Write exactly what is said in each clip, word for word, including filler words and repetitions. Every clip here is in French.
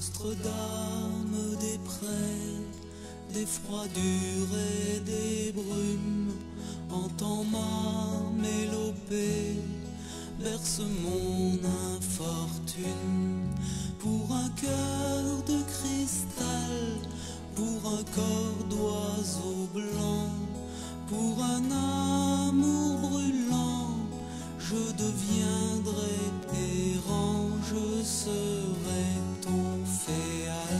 Notre-Dame des prés, des froidures et des brumes, entends ma mélopée, berce mon infortune. Pour un cœur de cristal, pour un corps d'oiseau blanc, pour un amour brûlant, je deviendrai errant, je serai ton féal.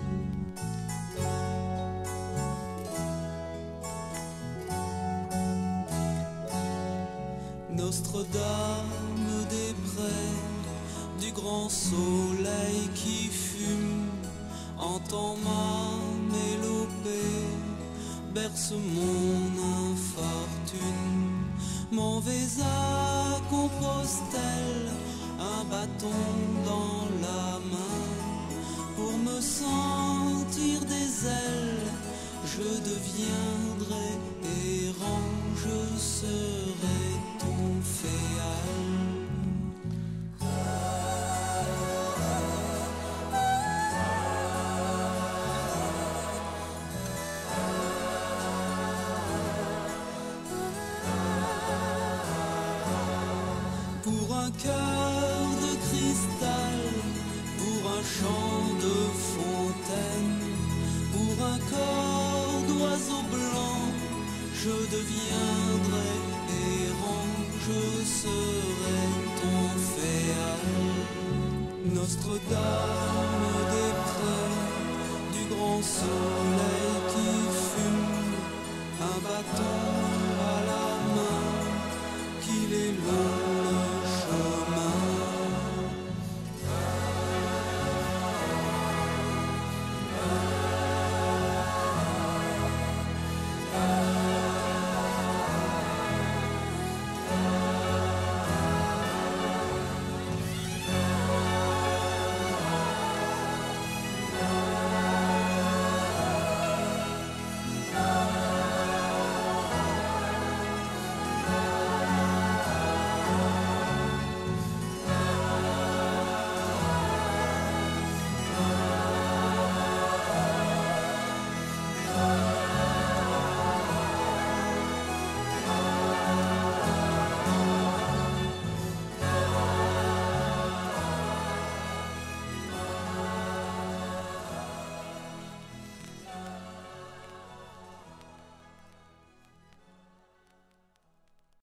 Notre-Dame des prés, du grand soleil qui fume, entends ma mélopée, berce mon infortune. M'en vais à Compostelle, un bâton dans la main, pour me sentir des ailes, je deviendrai errant, je serai ton féal. Pour un cœur de cristal, pour un chant de fontaine, pour un corps d'oiseau blanc, je deviendrai errant, je serai ton féal. Notre-Dame des prés, du grand soleil qui fume, un bâton